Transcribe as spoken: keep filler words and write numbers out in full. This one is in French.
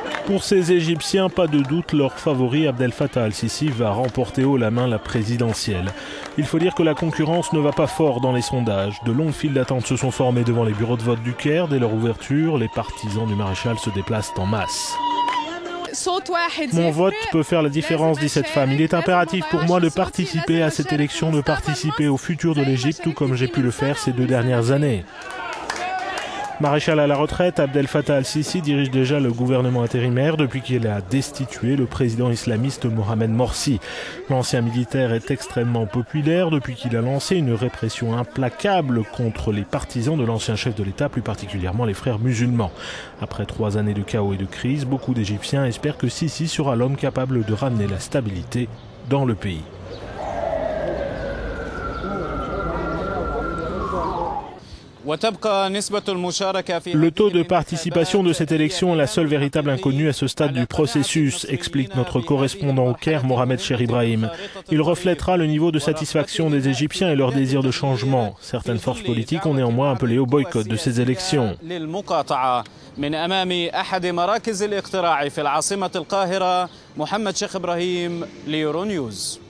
Pour ces Égyptiens, pas de doute, leur favori Abdel Fattah al-Sisi va remporter haut la main la présidentielle. Il faut dire que la concurrence ne va pas fort dans les sondages. De longues files d'attente se sont formées devant les bureaux de vote du Caire. Dès leur ouverture, les partisans du maréchal se déplacent en masse. Mon vote peut faire la différence, dit cette femme. Il est impératif pour moi de participer à cette élection, de participer au futur de l'Égypte, tout comme j'ai pu le faire ces deux dernières années. Maréchal à la retraite, Abdel Fattah al-Sisi dirige déjà le gouvernement intérimaire depuis qu'il a destitué le président islamiste Mohamed Morsi. L'ancien militaire est extrêmement populaire depuis qu'il a lancé une répression implacable contre les partisans de l'ancien chef de l'État, plus particulièrement les frères musulmans. Après trois années de chaos et de crise, beaucoup d'Égyptiens espèrent que Sisi sera l'homme capable de ramener la stabilité dans le pays. Le taux de participation de cette élection est la seule véritable inconnue à ce stade du processus, explique notre correspondant au Caire, Mohamed Cher Ibrahim. Il reflètera le niveau de satisfaction des Égyptiens et leur désir de changement. Certaines forces politiques ont néanmoins appelé au boycott de ces élections. من أمام أحد مراكز الاقتراع في العاصمة القاهرة محمد شيخ إبراهيم ليورو نيوز.